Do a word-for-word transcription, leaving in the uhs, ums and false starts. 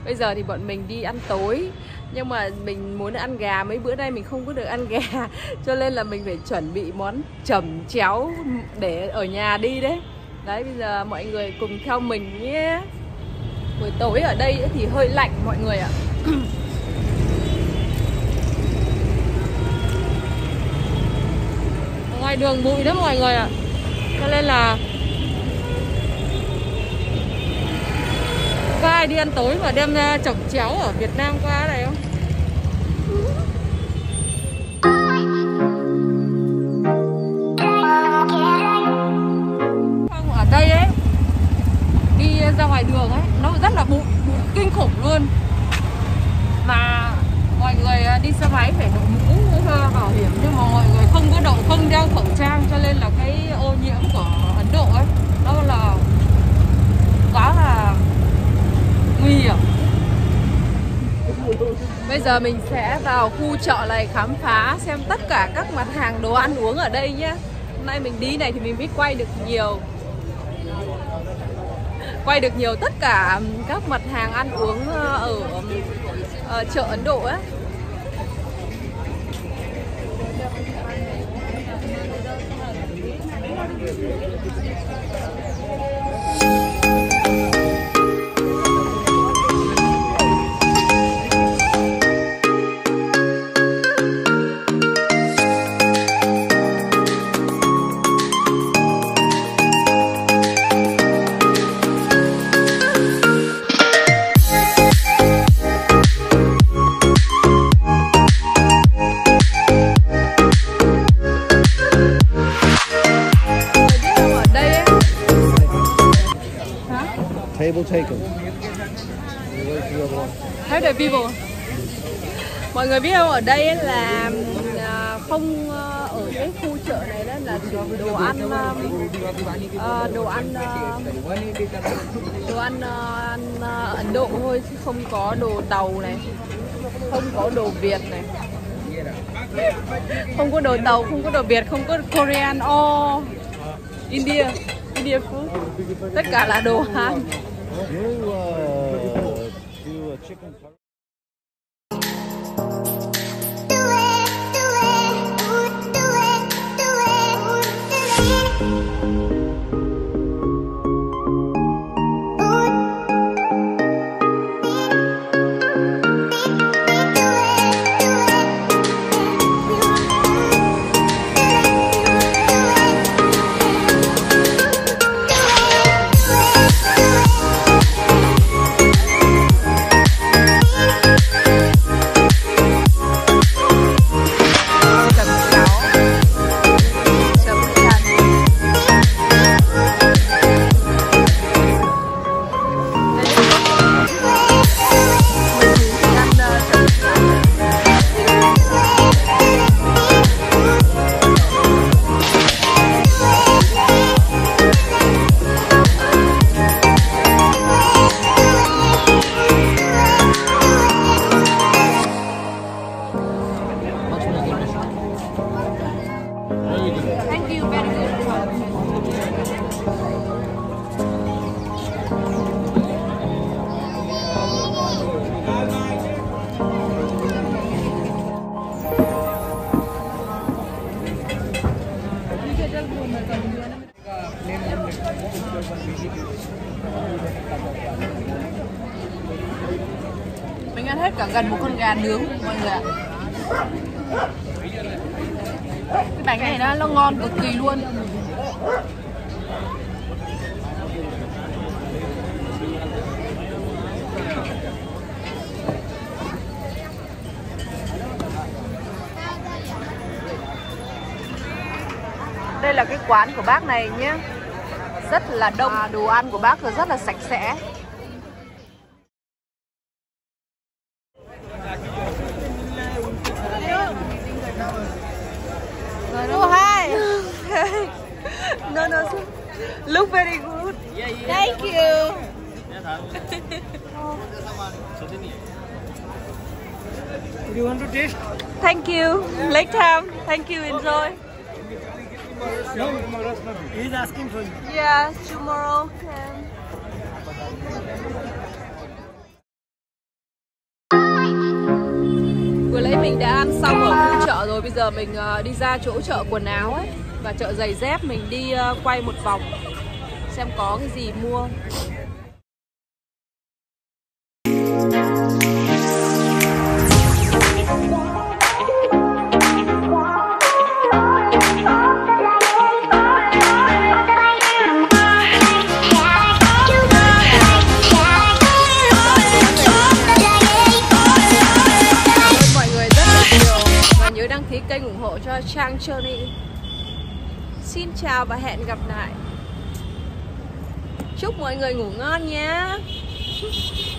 Bây giờ thì bọn mình đi ăn tối, nhưng mà mình muốn ăn gà, mấy bữa nay mình không có được ăn gà, cho nên là mình phải chuẩn bị món chẩm chéo để ở nhà đi đấy. Đấy, bây giờ mọi người cùng theo mình nhé. Buổi tối ở đây thì hơi lạnh mọi người ạ. Ngoài đường bụi đó mọi người ạ, cho nên là có ai đi ăn tối và đem chẩm chéo ở Việt Nam qua này không? Không, ở đây ấy, đi ra ngoài đường ấy, nó rất là bụi, bụi kinh khủng luôn. Mà mọi người đi xe máy phải đội mũ bảo hiểm, nhưng mà mọi người không có đội, không đeo khẩu trang, cho nên là cái ô nhiễm của Ấn Độ ấy nó là quá là nguy hiểm. Bây giờ mình sẽ vào khu chợ này khám phá xem tất cả các mặt hàng đồ ăn uống ở đây nhé. Hôm nay mình đi này thì mình mới quay được nhiều Quay được nhiều tất cả các mặt hàng ăn uống ở, ở chợ Ấn Độ ấy. Table taken. How the people? Mọi người biết không, ở đây là không, ở cái khu chợ này đó là đồ ăn đồ ăn đồ ăn, ăn Ấn Độ thôi, chứ không có đồ tàu này, không có đồ Việt này, không có đồ tàu, không có đồ Việt, không có Korean or India India food, tất cả là đồ Hàn. Mình ăn hết cả gần một con gà nướng mọi người ạ. Cái bánh này nó, nó ngon cực kỳ luôn. Đây là cái quán của bác này nhé, rất là đông, à, đồ ăn của bác rất là sạch sẽ. Oh, hi. No, no, look very good. Thank you. Do you want to taste? Thank you. Next time. Thank you. Enjoy. No, he's asking for you. Yes, tomorrow. Okay. mình đã ăn xong ở khu chợ rồi. Bây giờ mình đi ra chỗ chợ quần áo ấy và chợ giày dép. Mình đi quay một vòng xem có cái gì mua. Đăng ký kênh ủng hộ cho Trang Journey. Xin chào và hẹn gặp lại. Chúc mọi người ngủ ngon nhé.